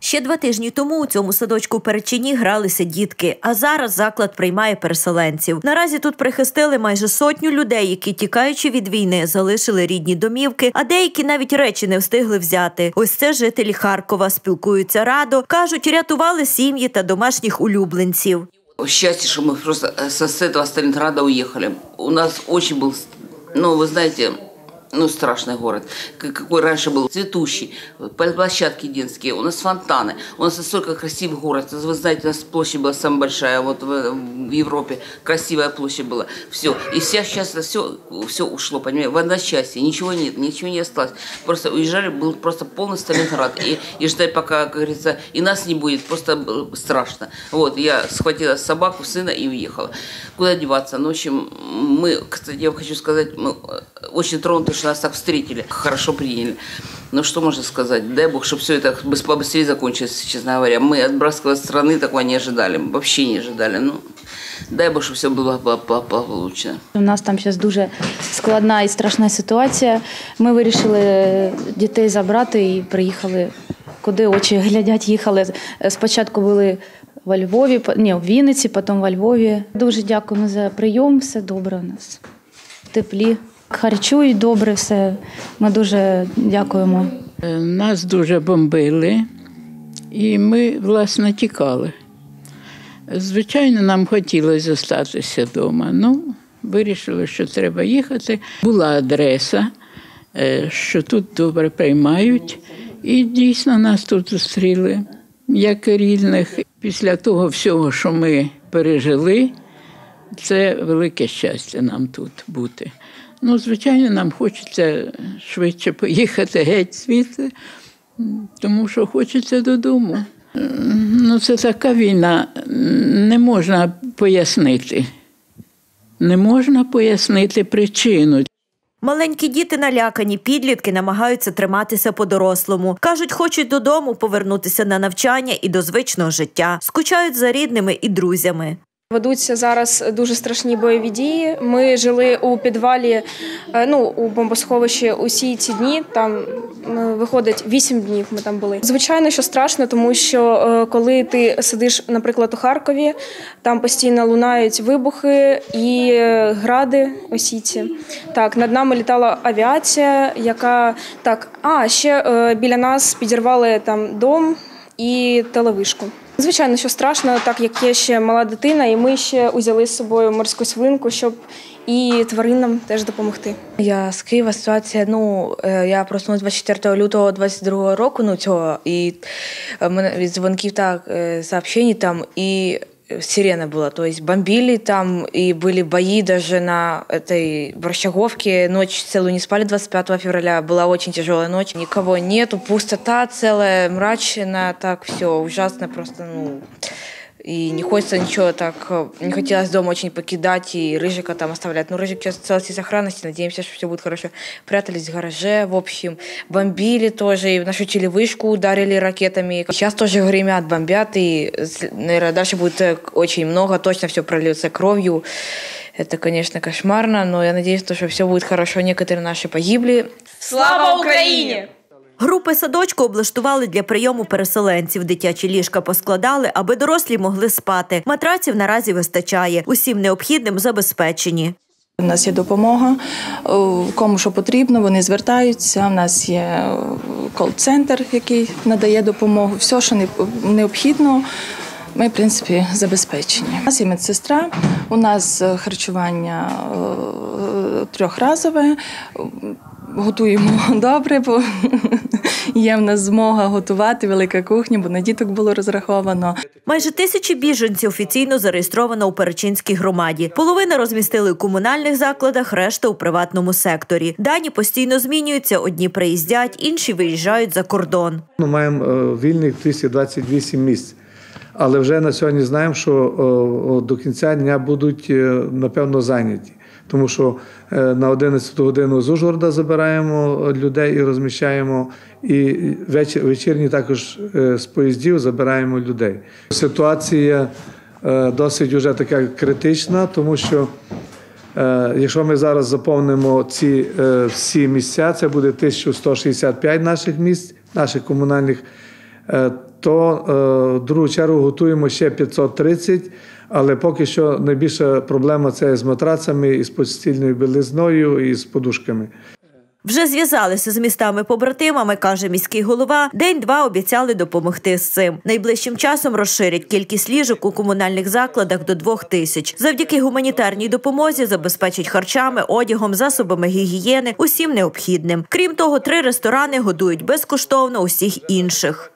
Ще 2 тижні тому у цьому садочку в Перечині гралися дітки, а зараз заклад приймає переселенців. Наразі тут прихистили майже 100 людей, які, тікаючи від війни, залишили рідні домівки, а деякі навіть речі не встигли взяти. Ось це жителі Харкова, спілкуються радо, кажуть, рятували сім'ї та домашніх улюбленців. Счастье, что мы просто с этого Сталинграда уехали. У нас очень был, вы знаете, страшный город, какой раньше был, цветущий, площадки детские, у нас фонтаны, у нас настолько красивый город. Вы знаете, у нас площадь была самая большая, вот в Европе красивая площадь была. Все, и сейчас все ушло, понимаете, в одночасье, ничего нет, ничего не осталось. Просто уезжали, был просто полный Сталинград, и ждать пока, как говорится, и нас не будет, просто страшно. Вот, я схватила собаку, сына и уехала. Куда деваться? Ну, в общем, мы, кстати, я хочу сказать, мы очень тронуты, что нас так встретили, хорошо приняли. Ну, что можно сказать? Дай Бог, чтобы все это побыстрее закончилось, честно говоря. Мы от братской страны такого не ожидали, вообще не ожидали. Ну, дай Бог, щоб все було получше. У нас там зараз дуже складна і страшна ситуація. Ми вирішили дітей забрати і приїхали, куди очі глядять, їхали. Спочатку були в Вінниці, потім во Львові. Дуже дякуємо за прийом, все добре у нас, в теплі. Харчують добре все, ми дуже дякуємо. Нас дуже бомбили і ми, власне, тікали. Звичайно, нам хотілося залишатися вдома. Вирішили, що треба їхати. Була адреса, що тут добре приймають. І дійсно нас тут зустріли, як рідних. Після того всього, що ми пережили, це велике щастя нам тут бути. Звичайно, нам хочеться швидше поїхати геть звідси, тому що хочеться додому. Це така війна, не можна пояснити. Не можна пояснити причину. Маленькі діти налякані, підлітки намагаються триматися по-дорослому. Кажуть, хочуть додому повернутися на навчання і до звичного життя. Скучають за рідними і друзями. Ведуться зараз дуже страшні бойові дії. Ми жили у підвалі, у бомбосховищі усі ці дні. Там, виходить, 8 днів ми там були. Звичайно, що страшно, тому що коли ти сидиш, наприклад, у Харкові, там постійно лунають вибухи і гради осіці. Так, над нами літала авіація, яка... ще біля нас підірвали там дом і телевишку. Звичайно, що страшно, так як є ще мала дитина, і ми ще взяли з собою морську свинку, щоб і тваринам теж допомогти. Я з Києва, ситуація, я проснулася 24 лютого 22 року, і в мене від дзвонків сообщений там, і сирена была, то есть бомбили там, и были бои даже на этой Борщаговке, ночь целую не спали 25 февраля, была очень тяжелая ночь, никого нету, пустота целая, мрачно, так все ужасно просто, и не хочется ничего так, не хотелось дома очень покидать и Рыжика там оставлять. Рыжик сейчас в целости и сохранности, надеемся, что все будет хорошо. Прятались в гараже, в общем, бомбили тоже, и нашу телевышку ударили ракетами. Сейчас тоже гремят, бомбят, и, наверное, дальше будет очень много, точно все прольется кровью. Это, конечно, кошмарно, но я надеюсь, что все будет хорошо. Некоторые наши погибли. Слава Україні! Групи садочку облаштували для прийому переселенців. Дитячі ліжка поскладали, аби дорослі могли спати. Матраців наразі вистачає. Усім необхідним забезпечені. У нас є допомога, кому що потрібно, вони звертаються. У нас є кол-центр, який надає допомогу. Все, що необхідно, ми, в принципі, забезпечені. У нас є медсестра, у нас харчування трьохразове. Готуємо добре, бо є в нас змога готувати, велика кухня, бо на діток було розраховано. Майже 1000 біженців офіційно зареєстровано у Перечинській громаді. Половина розмістили у комунальних закладах, решта – у приватному секторі. Дані постійно змінюються, одні приїздять, інші виїжджають за кордон. Маємо вільних 228 місць. Але вже на сьогодні знаємо, що до кінця дня будуть, напевно, зайняті. Тому що на 11 годину з Ужгорода забираємо людей і розміщаємо, і вечірні також з поїздів забираємо людей. Ситуація досить вже така критична, тому що якщо ми зараз заповнимо ці всі місця, це буде 1165 наших місць, наших комунальних то в другу чергу готуємо ще 530, але поки що найбільша проблема – це з матрацами, і з постільною білизною, і з подушками. Вже зв'язалися з містами-побратимами, каже міський голова. День-два обіцяли допомогти з цим. Найближчим часом розширять кількість ліжок у комунальних закладах до 2000. Завдяки гуманітарній допомозі забезпечать харчами, одягом, засобами гігієни, усім необхідним. Крім того, 3 ресторани годують безкоштовно усіх інших.